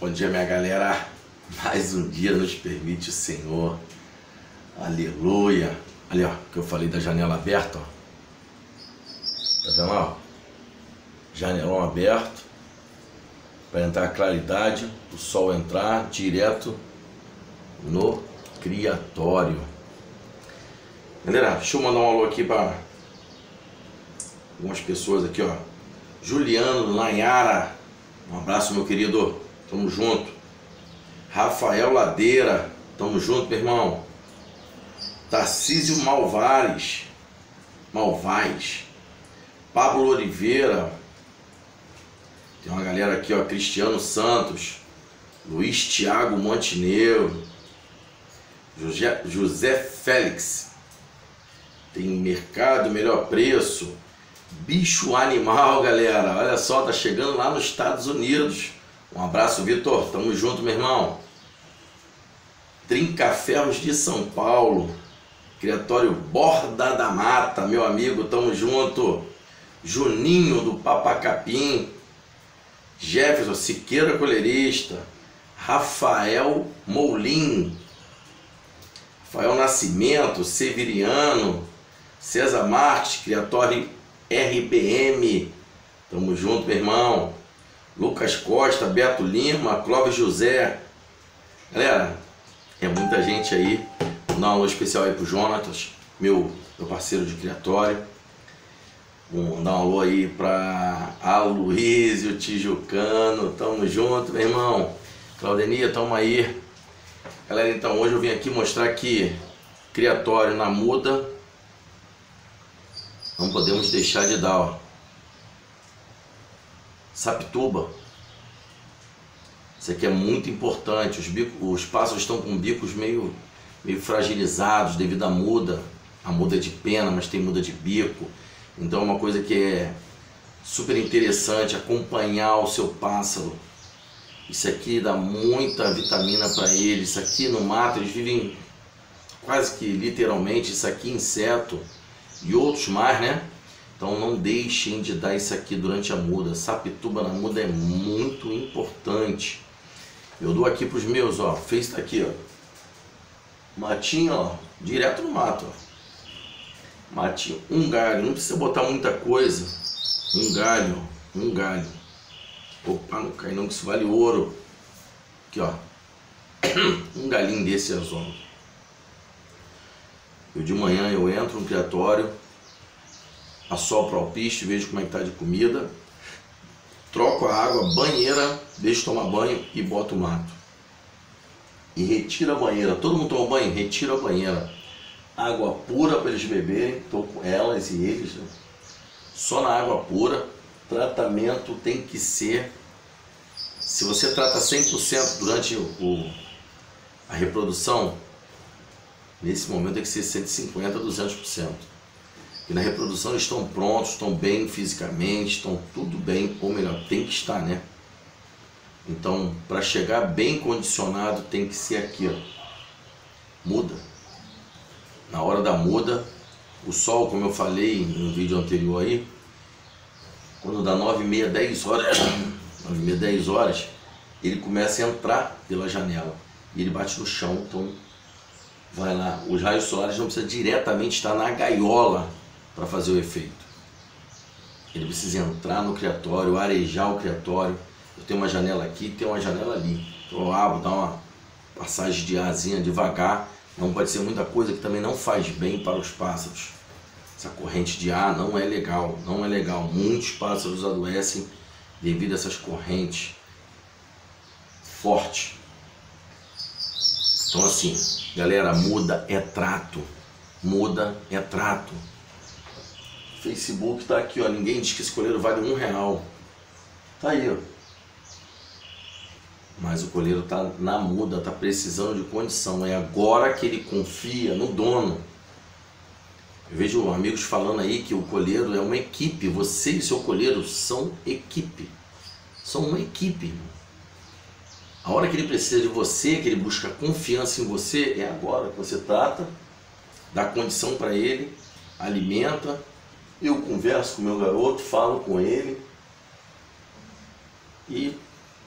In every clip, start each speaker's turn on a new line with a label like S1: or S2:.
S1: Bom dia, minha galera. Mais um dia nos permite o Senhor. Aleluia. Ali, ó, que eu falei da janela aberta, ó. Tá vendo lá, ó? Janelão aberto para entrar a claridade, o sol entrar direto no criatório. Galera, deixa eu mandar um alô aqui para algumas pessoas aqui, ó. Juliano, Lanhara, um abraço, meu querido, tamo junto. Rafael Ladeira, tamo junto, meu irmão. Tarcísio Malvaz, Pablo Oliveira, tem uma galera aqui, ó, Cristiano Santos, Luiz Thiago Montenegro, José Félix, tem Mercado Melhor Preço, Bicho Animal, galera, olha só, tá chegando lá nos Estados Unidos. Um abraço, Vitor, tamo junto, meu irmão. Trincaferros de São Paulo, Criatório Borda da Mata, meu amigo, tamo junto. Juninho do Papacapim, Jefferson Siqueira Coleirista, Rafael Moulin, Rafael Nascimento, Severiano, César Marques, Criatório RBM, tamo junto, meu irmão. Lucas Costa, Beto Lima, Clóvis José, galera, é muita gente aí. Vou dar um alô especial aí pro Jonatas, meu parceiro de criatório. Vou dar um alô aí pra Aloysio Tijucano, tamo junto, meu irmão. Claudenia, tamo aí. Galera, então hoje eu vim aqui mostrar que criatório na muda não podemos deixar de dar, ó. Sapituba. Isso aqui é muito importante. Os pássaros estão com bicos meio fragilizados devido à muda. A muda é de pena, mas tem muda de bico. Então é uma coisa que é super interessante, acompanhar o seu pássaro. Isso aqui dá muita vitamina para eles. Isso aqui no mato eles vivem quase que literalmente. Isso aqui inseto e outros mais, né? Então não deixem de dar isso aqui durante a muda. Sapituba na muda é muito importante. Eu dou aqui para os meus, ó. Fez tá aqui, ó. Matinho, ó. Direto no mato, ó. Matinho, um galho. Não precisa botar muita coisa. Um galho, ó. Um galho. Opa, não cai não, que isso vale ouro. Aqui, ó. Um galinho desse azul. Eu de manhã eu entro no criatório, assopro o alpiste, vejo como é que tá de comida, troco a água, banheira, deixo tomar banho e boto o mato. E retiro a banheira. Todo mundo toma banho? Retiro a banheira. Água pura para eles beberem, estou com elas e eles, né? Só na água pura. Tratamento tem que ser, se você trata 100% durante a reprodução, nesse momento tem que ser 150%, 200%. E na reprodução eles estão prontos, estão bem fisicamente, estão tudo bem, ou melhor, tem que estar, né? Então, para chegar bem condicionado, tem que ser aqui, ó. Muda. Na hora da muda, o sol, como eu falei no vídeo anterior aí, quando dá 9h30, 10 horas, 9h30, 10 horas, ele começa a entrar pela janela. E ele bate no chão, então vai lá. Os raios solares não precisam diretamente estar na gaiola para fazer o efeito. Ele precisa entrar no criatório, arejar o criatório. Eu tenho uma janela aqui, tem uma janela ali. Então eu abro, dá uma passagem de arzinha devagar. Não pode ser muita coisa que também não faz bem para os pássaros. Essa corrente de ar não é legal, não é legal. Muitos pássaros adoecem devido a essas correntes fortes. Então assim, galera, muda é trato. Muda é trato. Facebook tá aqui, ó. Ninguém diz que esse colheiro vale R$1. Tá aí, ó. Mas o colheiro tá na muda, tá precisando de condição. É agora que ele confia no dono. Eu vejo amigos falando aí que o colheiro é uma equipe. Você e seu colheiro são equipe. São uma equipe. A hora que ele precisa de você, que ele busca confiança em você, é agora que você trata, dá condição para ele, alimenta. Eu converso com o meu garoto, falo com ele e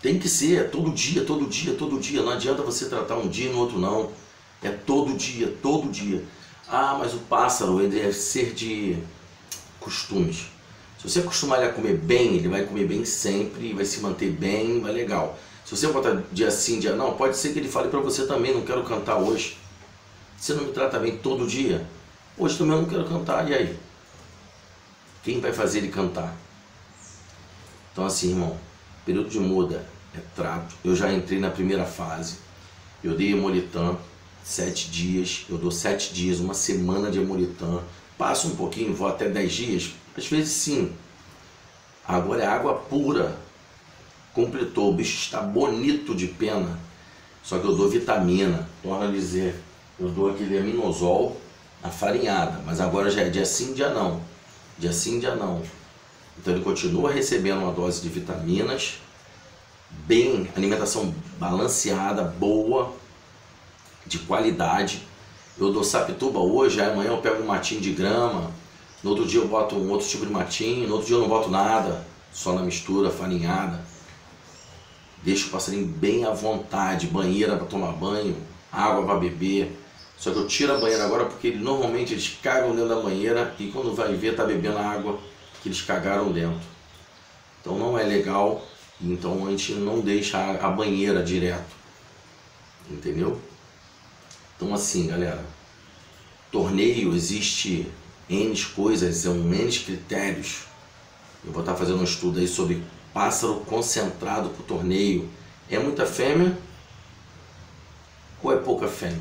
S1: Tem que ser, é todo dia, todo dia, todo dia. Não adianta você tratar um dia e no outro não. É todo dia, todo dia. Ah, mas o pássaro ele deve ser de costumes. Se você acostumar ele a comer bem, ele vai comer bem sempre, vai se manter bem, vai legal. Se você botar dia sim, dia não, pode ser que ele fale para você também, não quero cantar hoje. Você não me trata bem todo dia? Hoje também eu não quero cantar, e aí? Quem vai fazer ele cantar? Então assim, irmão, período de muda é trato. Eu já entrei na primeira fase, eu dei Hemolitan 7 dias, eu dou 7 dias, uma semana de Hemolitan, passo um pouquinho, vou até 10 dias, às vezes sim. Agora é água pura, completou, o bicho está bonito de pena, só que eu dou vitamina, torno a dizer, eu dou aquele aminosol afarinhada, mas agora já é dia sim, dia não, dia sim, dia não. Então ele continua recebendo uma dose de vitaminas, bem, alimentação balanceada, boa, de qualidade. Eu dou sapituba hoje, aí amanhã eu pego um matinho de grama, no outro dia eu boto um outro tipo de matinho, no outro dia eu não boto nada, só na mistura, farinhada. Deixo o passarinho bem à vontade, banheira para tomar banho, água para beber. Só que eu tiro a banheira agora porque normalmente eles cagam dentro da banheira e quando vai ver tá bebendo a água que eles cagaram dentro. Então não é legal, então a gente não deixa a banheira direto, entendeu? Então assim, galera, torneio existe N coisas, são N critérios. Eu vou estar fazendo um estudo aí sobre pássaro concentrado para o torneio. É muita fêmea ou é pouca fêmea?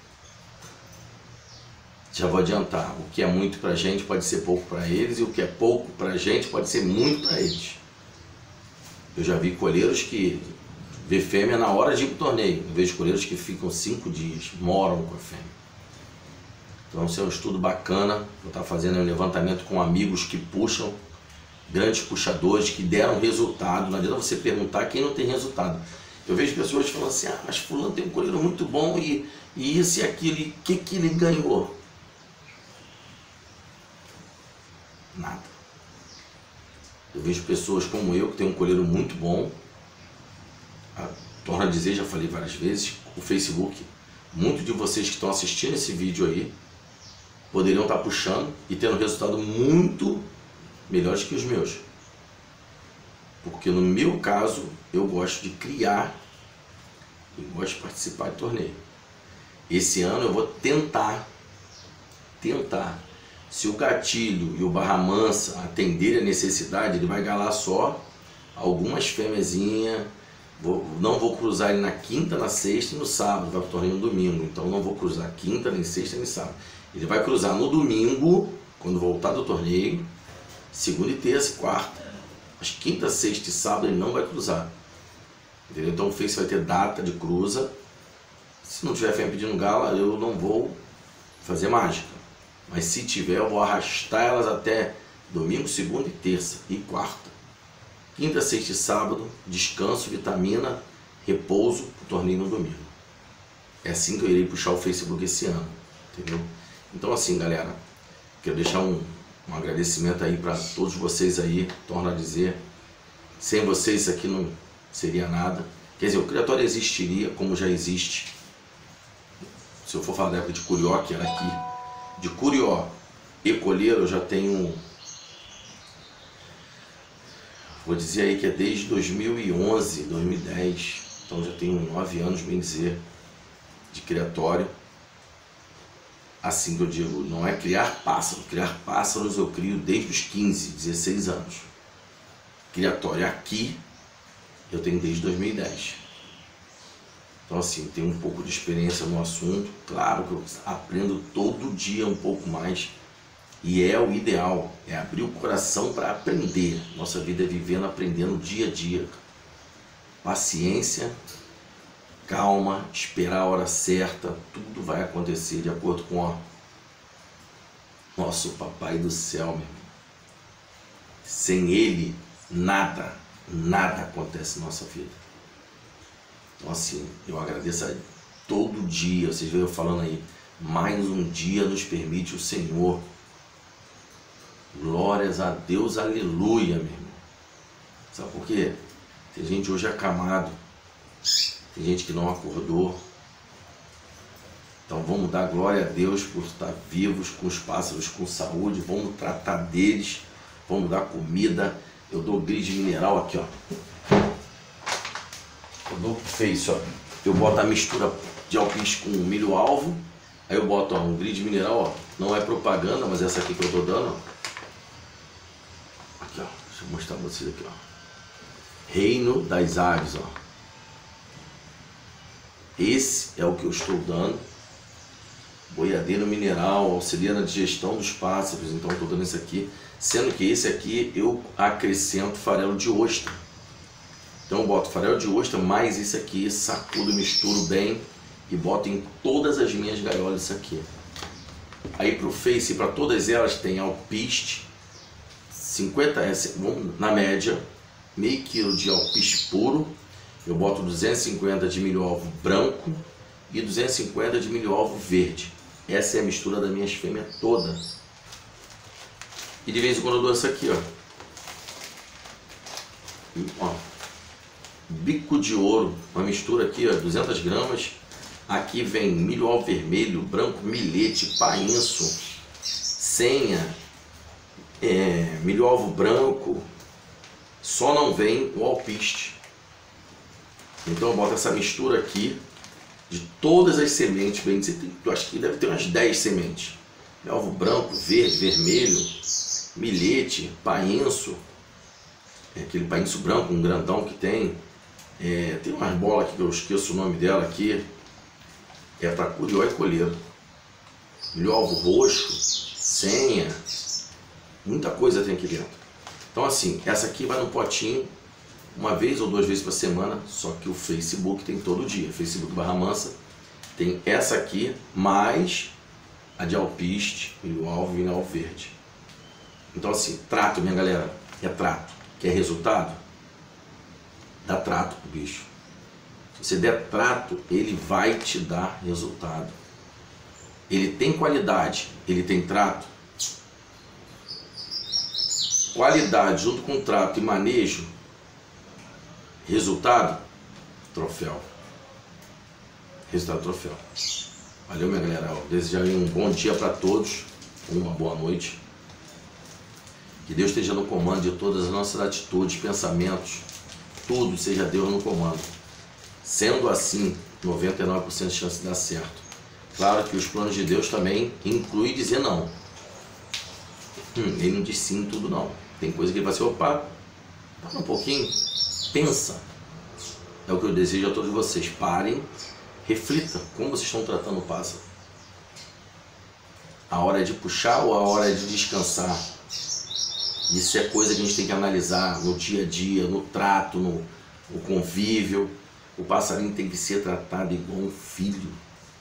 S1: Já vou adiantar, o que é muito pra gente pode ser pouco para eles e o que é pouco pra gente pode ser muito para eles. Eu já vi coleiros que vê fêmea na hora de ir pro torneio. Eu vejo coleiros que ficam 5 dias, moram com a fêmea. Então esse é um estudo bacana, vou estar fazendo um levantamento com amigos que puxam, grandes puxadores que deram resultado. Não adianta você perguntar quem não tem resultado. Eu vejo pessoas falando assim, ah, mas fulano tem um coleiro muito bom e isso e aquilo, e o que ele ganhou? Nada. Eu vejo pessoas como eu, que tem um coleiro muito bom, torno a dizer, já falei várias vezes, o Facebook, muitos de vocês que estão assistindo esse vídeo aí, poderiam estar puxando e tendo resultado muito melhores que os meus. Porque no meu caso, eu gosto de criar e gosto de participar de torneio. Esse ano eu vou tentar, se o gatilho e o barra mansa atenderem a necessidade, ele vai galar só algumas fêmeazinhas. Não vou cruzar ele na quinta, na sexta e no sábado, vai para o torneio no domingo, então não vou cruzar quinta, nem sexta, nem sábado. Ele vai cruzar no domingo, quando voltar do torneio, segunda e terça e quarta. Mas quinta, sexta e sábado ele não vai cruzar. Entendeu? Então o Face vai ter data de cruza. Se não tiver fêmea pedindo gala, eu não vou fazer mágica. Mas se tiver, eu vou arrastar elas até domingo, segunda e terça e quarta. Quinta, sexta e sábado, descanso, vitamina, repouso, o torneio no domingo. É assim que eu irei puxar o Facebook esse ano, entendeu? Então assim, galera, quero deixar um agradecimento aí para todos vocês aí, torno a dizer, sem vocês isso aqui não seria nada. Quer dizer, o criatório existiria como já existe. Se eu for falar da época de Curió, que era aqui, de Curió e Colheiro, eu já tenho, vou dizer aí que é desde 2011, 2010, então já tenho 9 anos, bem dizer, de criatório. Assim que eu digo, não é criar pássaros eu crio desde os 15, 16 anos. Criatório aqui eu tenho desde 2010. Então assim, tenho um pouco de experiência no assunto, claro que eu aprendo todo dia um pouco mais. E é o ideal, é abrir o coração para aprender. Nossa vida é vivendo, aprendendo dia a dia. Paciência, calma, esperar a hora certa, tudo vai acontecer de acordo com o nosso Papai do Céu, meu irmão. Sem Ele, nada acontece na nossa vida. Então assim, eu agradeço a todo dia, vocês veem eu falando aí, mais um dia nos permite o Senhor. Glórias a Deus, aleluia, meu irmão. Sabe por quê? Tem gente hoje acamado. Tem gente que não acordou. Então vamos dar glória a Deus por estar vivos, com os pássaros com saúde. Vamos tratar deles. Vamos dar comida. Eu dou grid mineral aqui, ó. Eu dou Face, ó. Eu boto a mistura de alpiste com milho alvo. Aí eu boto, ó, um grid mineral, ó. Não é propaganda, mas essa aqui que eu tô dando, ó. Aqui, ó. Deixa eu mostrar pra vocês aqui, ó. Reino das Aves, ó. Esse é o que eu estou dando. Boiadeiro mineral, auxilia na digestão dos pássaros. Então eu estou dando esse aqui. Sendo que esse aqui eu acrescento farelo de ostra. Então eu boto farelo de ostra mais esse aqui, sacudo, misturo bem e boto em todas as minhas gaiolas isso aqui. Aí pro Face, para todas elas tem alpiste, 50, vamos, na média, meio quilo de alpiste puro. Eu boto 250 de milho alvo branco e 250 de milho alvo verde. Essa é a mistura das minhas fêmeas toda. E de vez em quando eu dou essa aqui, ó. Bico de ouro, uma mistura aqui, ó, 200 gramas. Aqui vem milho alvo vermelho, branco, milhete, painço, senha, milho alvo branco. Só não vem o alpiste. Então eu boto essa mistura aqui de todas as sementes, bem dizer, eu acho que deve ter umas 10 sementes. Milho alvo branco, verde, vermelho, milhete, painço, aquele painço branco, um grandão que tem. Tem umas bolas aqui que eu esqueço o nome dela aqui. É para curió e colheiro. Milho alvo roxo, senha, muita coisa tem aqui dentro. Então assim, essa aqui vai no potinho uma vez ou duas vezes por semana, só que o Facebook tem todo dia. Facebook Barra Mansa tem essa aqui, mais a de alpiste, milho alvo e milho alvo verde. Então assim, trato, minha galera, é trato. Quer resultado? Dá trato pro bicho. Se você der trato, ele vai te dar resultado. Ele tem qualidade, ele tem trato. Qualidade junto com trato e manejo, resultado, troféu. Resultado, troféu. Valeu, minha galera. Eu desejo um bom dia para todos, uma boa noite. Que Deus esteja no comando de todas as nossas atitudes, pensamentos, tudo seja Deus no comando. Sendo assim, 99% de chance de dar certo. Claro que os planos de Deus também incluem dizer não. Ele não diz sim em tudo não. Tem coisa que ele vai assim, opa, para um pouquinho, pensa. É o que eu desejo a todos vocês. Parem, reflitam como vocês estão tratando o pássaro. A hora é de puxar ou a hora é de descansar? Isso é coisa que a gente tem que analisar no dia a dia, no trato, no convívio. O passarinho tem que ser tratado igual um filho.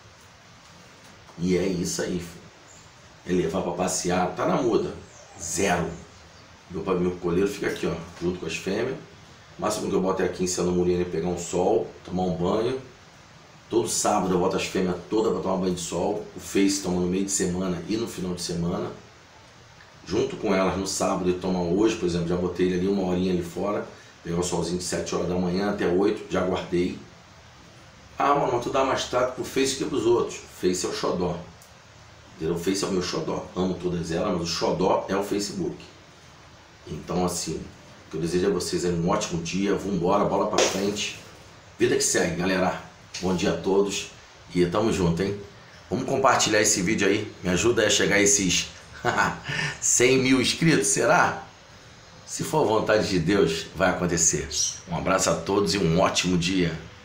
S1: E é isso aí, filho. É levar para passear, tá na muda, zero. Meu coleiro fica aqui, ó, junto com as fêmeas. O máximo que eu boto é aqui em cima do murinho, ele pegar um sol, tomar um banho. Todo sábado eu boto as fêmeas todas para tomar banho de sol. O Face toma no meio de semana e no final de semana. Junto com elas no sábado ele toma hoje, por exemplo, já botei ele ali uma horinha ali fora. Pegar o solzinho de 7 horas da manhã até 8, já guardei. Ah, mano, tu dá mais trato pro Face que pros outros. O Face é o xodó. O Face é o meu xodó. Amo todas elas, mas o xodó é o Facebook. Então, assim, o que eu desejo a vocês é um ótimo dia. Vambora, bola pra frente. Vida que segue, galera. Bom dia a todos. E tamo junto, hein? Vamos compartilhar esse vídeo aí. Me ajuda a chegar a esses 100 mil inscritos, será? Se for vontade de Deus, vai acontecer. Um abraço a todos e um ótimo dia.